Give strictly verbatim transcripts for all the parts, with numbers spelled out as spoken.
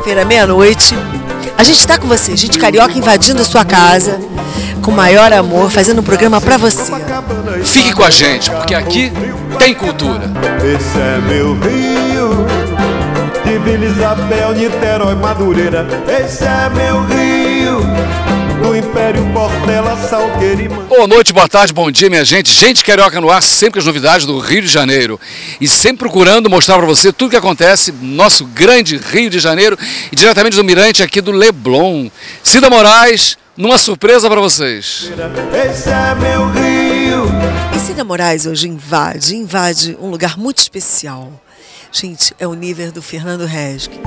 quinta-feira, meia-noite. A gente tá com você, gente carioca invadindo a sua casa, com o maior amor, fazendo um programa pra você. Fique com a gente, porque aqui tem cultura. Esse é meu Rio, de Vila Isabel, Niterói, Madureira. Esse é meu Rio, do Império Portela, Salgueiro e... Boa noite, boa tarde, bom dia, minha gente. Gente carioca no ar, sempre com as novidades do Rio de Janeiro. E sempre procurando mostrar para você tudo que acontece no nosso grande Rio de Janeiro e diretamente do Mirante aqui do Leblon. Cida Moraes, numa surpresa para vocês. Esse é meu Rio. E Cida Moraes hoje invade, invade um lugar muito especial. Gente, é o nível do Fernando Resque.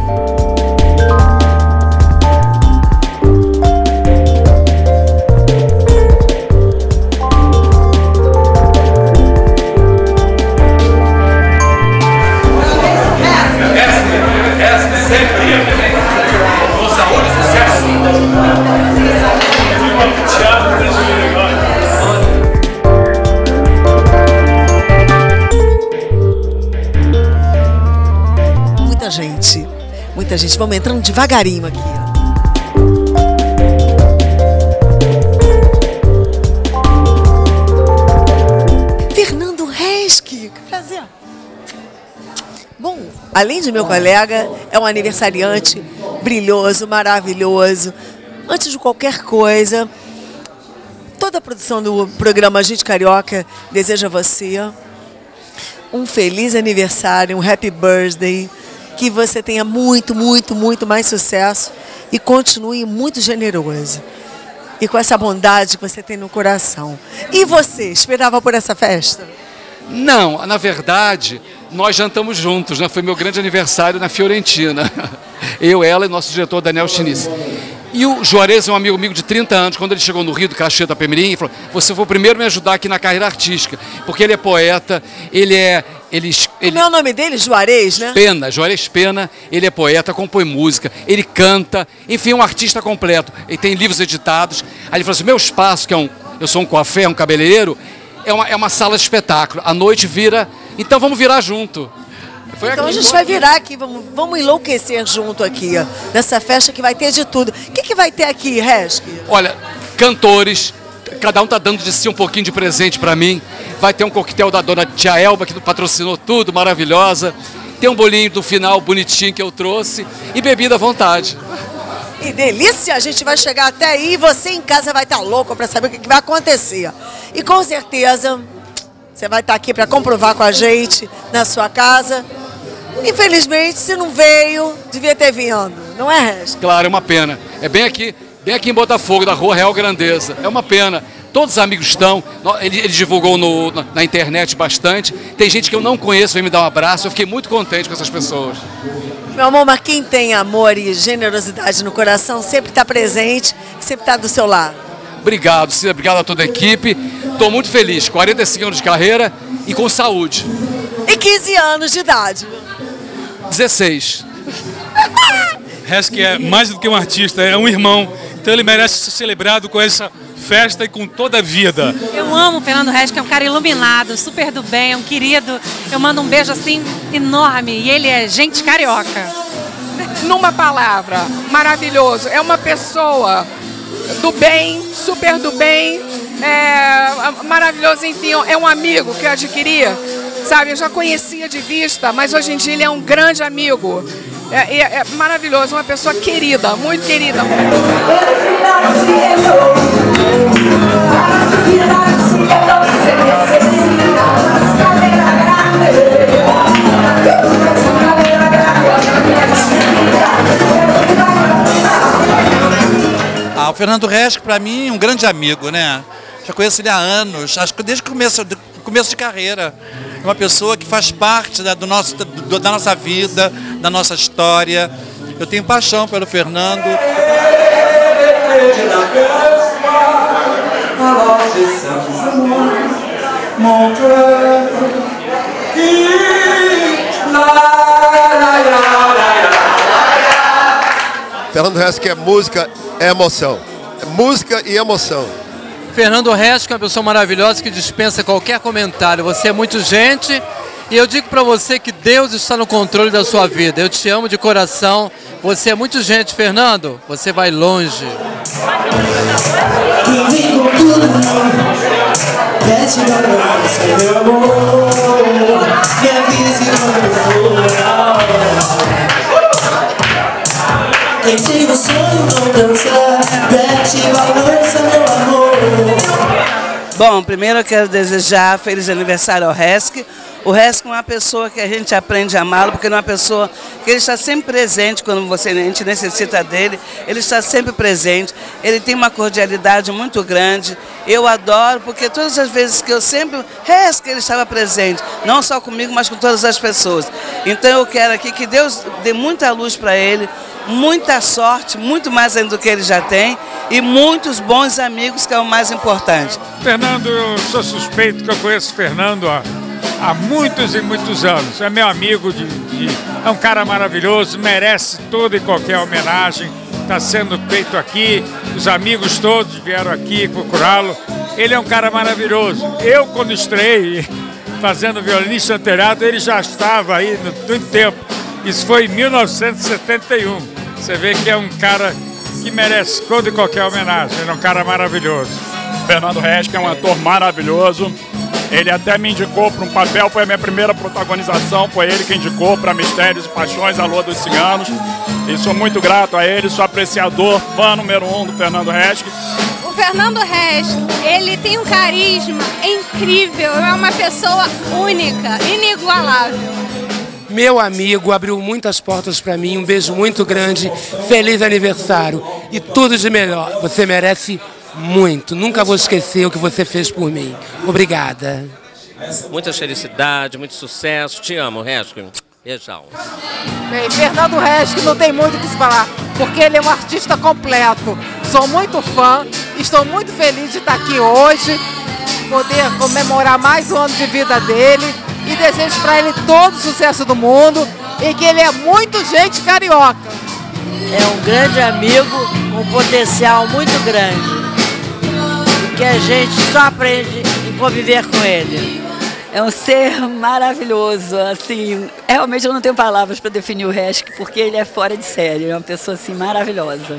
Muita gente, muita gente. Vamos entrando devagarinho aqui, ó. Fernando Resque, que prazer. Bom, além de meu colega, é um aniversariante brilhoso, maravilhoso. Antes de qualquer coisa, toda a produção do programa Gente Carioca deseja a você um feliz aniversário, um happy birthday, que você tenha muito, muito, muito mais sucesso e continue muito generoso. E com essa bondade que você tem no coração. E você, esperava por essa festa? Não, na verdade, nós jantamos juntos, né? Foi meu grande aniversário na Fiorentina. Eu, ela e nosso diretor Daniel Chiniz. E o Juarez é um amigo comigo de trinta anos, quando ele chegou no Rio do Cachê da Pemirim, ele falou, você foi o primeiro a me ajudar aqui na carreira artística, porque ele é poeta, ele é... Ele, ele, Como é o nome dele? Juarez, né? Pena, Juarez Pena, ele é poeta, compõe música, ele canta, enfim, um artista completo. Ele tem livros editados. Aí ele falou assim, meu espaço, que é um, eu sou um coiffeur, um cabeleireiro, é uma, é uma sala de espetáculo. À noite vira, então vamos virar junto. Foi então aqui, a gente vai virar aqui, vamos, vamos enlouquecer junto aqui, ó, nessa festa que vai ter de tudo. O que, que vai ter aqui, Resque? Olha, cantores, cada um tá dando de si um pouquinho de presente para mim. Vai ter um coquetel da dona Tia Elba, que patrocinou tudo, maravilhosa. Tem um bolinho do final bonitinho que eu trouxe. E bebida à vontade. Que delícia! A gente vai chegar até aí e você em casa vai estar louco para saber o que vai acontecer. E com certeza, você vai estar aqui para comprovar com a gente na sua casa. Infelizmente, se não veio, devia ter vindo. Não é, Resque? Claro, é uma pena. É bem aqui, bem aqui em Botafogo, da Rua Real Grandeza. É uma pena. Todos os amigos estão, ele, ele divulgou no, na, na internet bastante. Tem gente que eu não conheço, vem me dar um abraço. Eu fiquei muito contente com essas pessoas. Meu amor, mas quem tem amor e generosidade no coração sempre está presente, sempre está do seu lado. Obrigado, Cida, obrigado a toda a equipe. Estou muito feliz, quarenta e cinco anos de carreira e com saúde. E quinze anos de idade. dezesseis. Resque é mais do que um artista, é um irmão. Então ele merece ser celebrado com essa festa e com toda a vida. Eu amo o Fernando Resque, é um cara iluminado, super do bem, é um querido. Eu mando um beijo assim enorme e ele é gente carioca. Numa palavra, maravilhoso. É uma pessoa do bem, super do bem, é, maravilhoso, enfim, é um amigo que eu adquiri, sabe? Eu já conhecia de vista, mas hoje em dia ele é um grande amigo. É, é, é maravilhoso, uma pessoa querida, muito querida. Ah, o Fernando Resque, para mim, é um grande amigo, né? Já conheço ele há anos, acho que desde o começo, do começo de carreira. É uma pessoa que faz parte da, do nosso, do, da nossa vida, da nossa história. Eu tenho paixão pelo Fernando. Fernando Resque é música, é emoção. É música e emoção. Fernando Resque é uma pessoa maravilhosa que dispensa qualquer comentário. Você é muito gente E eu digo para você que Deus está no controle da sua vida. Eu te amo de coração. Você é muito gente, Fernando. Você vai longe. Quem tem o sonho não dança, pede balança, meu amor. Bom, primeiro eu quero desejar feliz aniversário ao Resk. O Resk é uma pessoa que a gente aprende a amá-lo, porque é uma pessoa que ele está sempre presente quando você, a gente necessita dele, ele está sempre presente, ele tem uma cordialidade muito grande, eu adoro, porque todas as vezes que eu sempre, Resk, ele estava presente, não só comigo, mas com todas as pessoas. Então eu quero aqui que Deus dê muita luz para ele, muita sorte, muito mais ainda do que ele já tem, e muitos bons amigos, que é o mais importante. Fernando, eu sou suspeito que eu conheço o Fernando há, há muitos e muitos anos. É meu amigo, de, de, é um cara maravilhoso, merece toda e qualquer homenagem. Está sendo feito aqui, os amigos todos vieram aqui procurá-lo. Ele é um cara maravilhoso. Eu, quando estreiei fazendo violinista anteriado, ele já estava aí no, no tempo. Isso foi em mil novecentos e setenta e um. Você vê que é um cara que merece toda e qualquer homenagem. Ele é um cara maravilhoso. Fernando Resk é um ator maravilhoso. Ele até me indicou para um papel, foi a minha primeira protagonização, foi ele que indicou para Mistérios e Paixões, A Lua dos Ciganos. E sou muito grato a ele, sou apreciador, fã número um do Fernando Resk. O Fernando Resk, ele tem um carisma incrível, é uma pessoa única, inigualável. Meu amigo, abriu muitas portas para mim, um beijo muito grande, feliz aniversário e tudo de melhor. Você merece muito, nunca vou esquecer o que você fez por mim. Obrigada. Muita felicidade, muito sucesso, te amo, Resk. Beijão. Bem, Fernando Resk não tem muito o que se falar, porque ele é um artista completo. Sou muito fã, estou muito feliz de estar aqui hoje, poder comemorar mais um ano de vida dele. E desejo para ele todo o sucesso do mundo e que ele é muito gente carioca. É um grande amigo com um potencial muito grande e que a gente só aprende em conviver com ele. É um ser maravilhoso, assim, realmente eu não tenho palavras para definir o Resk, porque ele é fora de série, é uma pessoa assim maravilhosa.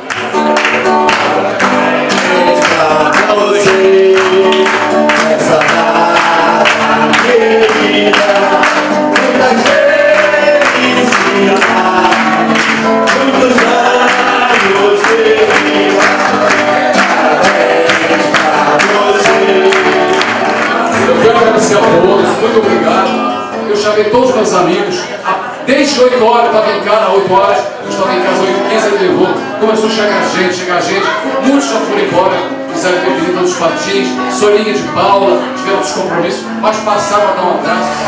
Eu quero agradecer a todos, muito obrigado. Eu chamei todos os meus amigos, desde oito horas, eu estava em casa, oito horas, eu estava em casa, oito e quinze, ele levou. Começou a chegar gente, chegar gente, muitos já foram embora, fizeram ter visita dos patins, Sorinha de Paula, tiveram os compromissos, mas passaram a dar um abraço.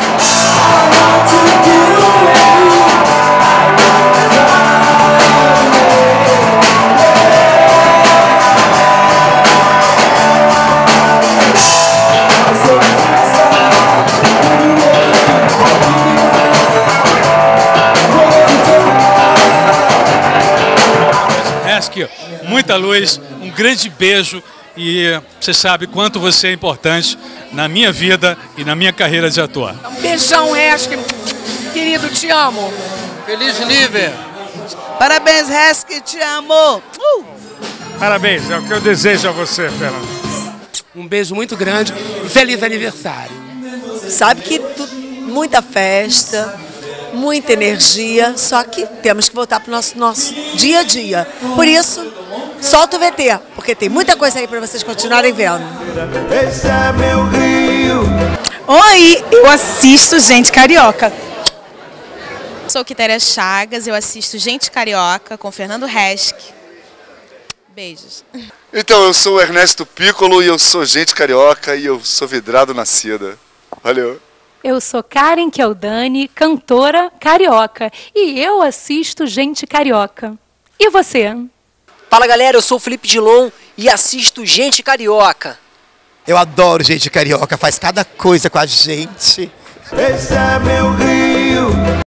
Resk, muita luz, um grande beijo e você sabe quanto você é importante na minha vida e na minha carreira de ator. Um beijão, Resk, querido, te amo. Feliz nível. Parabéns, Resk, te amo. Uh! Parabéns, é o que eu desejo a você, Fernando. Um beijo muito grande e feliz aniversário. Sabe que tu, muita festa, muita energia, só que temos que voltar para o nosso, nosso dia a dia. Por isso, solta o V T, porque tem muita coisa aí para vocês continuarem vendo. Esse é meu Rio. Oi, eu assisto Gente Carioca. Sou Quitéria Chagas, eu assisto Gente Carioca com Fernando Resk. Beijos. Então, eu sou o Ernesto Piccolo e eu sou Gente Carioca e eu sou vidrado na Cida. Valeu. Eu sou Karen Keldani, cantora carioca, e eu assisto Gente Carioca. E você? Fala galera, eu sou o Felipe Dilon e assisto Gente Carioca. Eu adoro Gente Carioca, faz cada coisa com a gente. Esse é meu Rio.